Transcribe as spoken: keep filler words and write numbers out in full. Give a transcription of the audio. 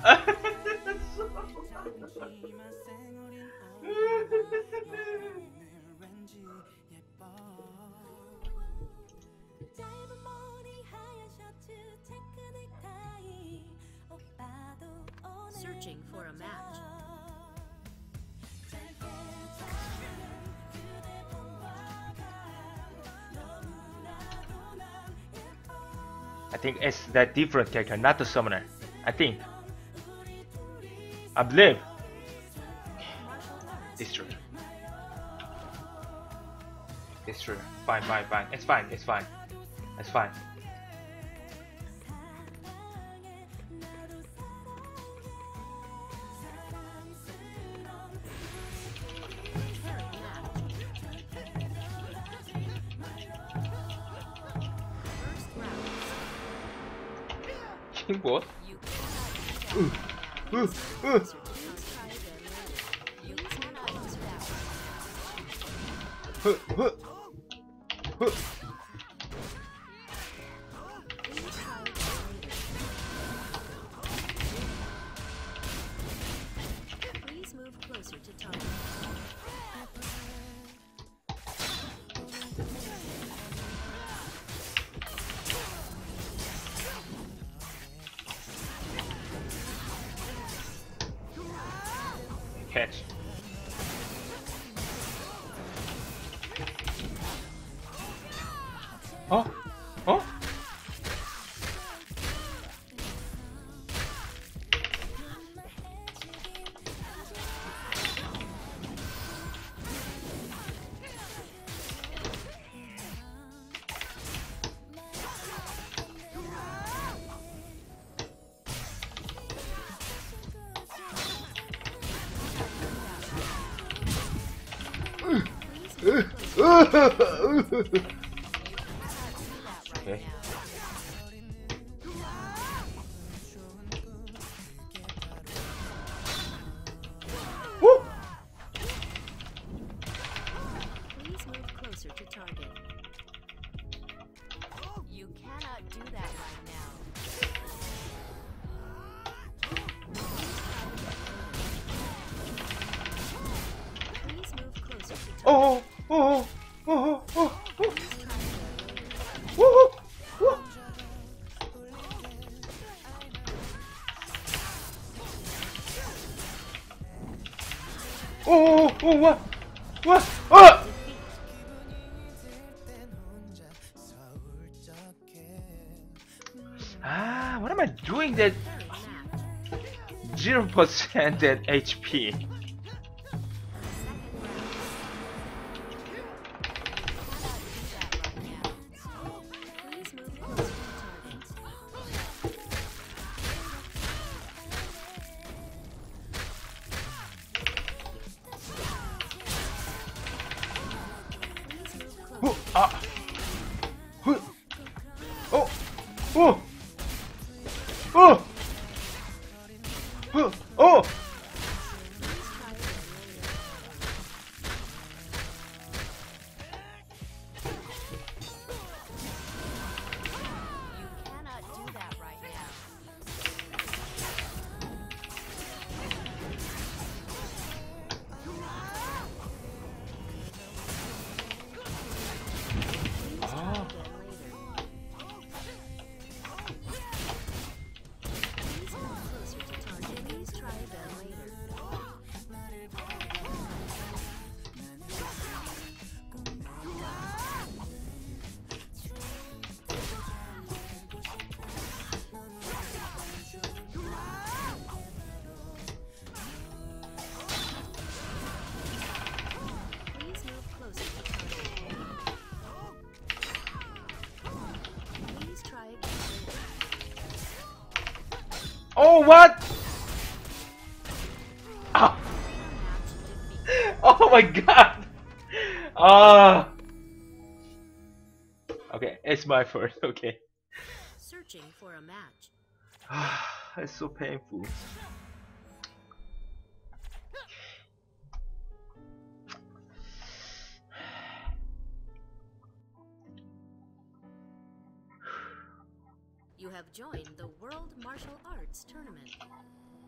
Searching for a match. I think it's that different character, not the summoner. I think. I believe. It's true. It's true. Fine, fine, fine. It's fine, it's fine. It's fine. What? Uh, uh, uh. Huh, huh, huh. Please move closer to target. Catch. Oh, oh. Okay. Woo! Please move closer to target. You cannot do that right now. Please move closer to target. Oh, oh, oh, oh, oh, oh. Woo, woo. Oh, oh, what? What? Oh! Ah, what am I doing that zero percent at H P? Oh, ah. Oh, oh, oh, oh, oh, oh. Oh, what? Oh, oh my god. Ah. Okay, it's my first. Okay. Searching for a match. It's so painful. You have joined the World Martial Arts Tournament.